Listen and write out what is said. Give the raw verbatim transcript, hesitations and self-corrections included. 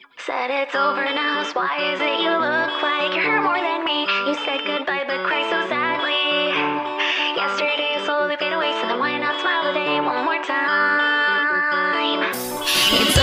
Said it's over now, so why is it you look like you hurt more than me? You said goodbye but cry so sadly. Yesterday you slowly fade away, so then why not smile today one more time? It's